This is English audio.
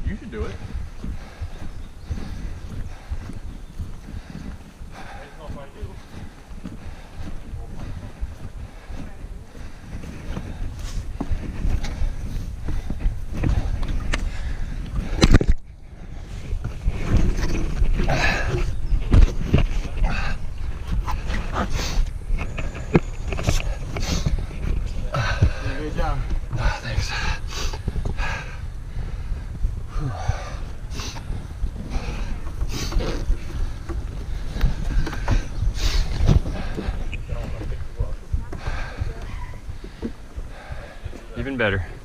You should do it. Good job. Oh, thanks. Even better.